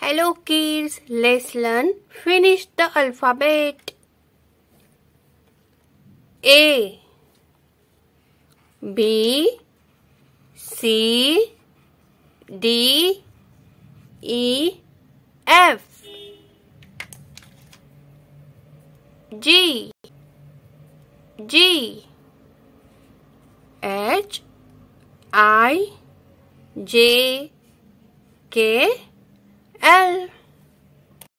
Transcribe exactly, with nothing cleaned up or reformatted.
Hello kids, let's learn. Finish the alphabet. A, B, C, D, E, F. G, G, H, I, J, K, L.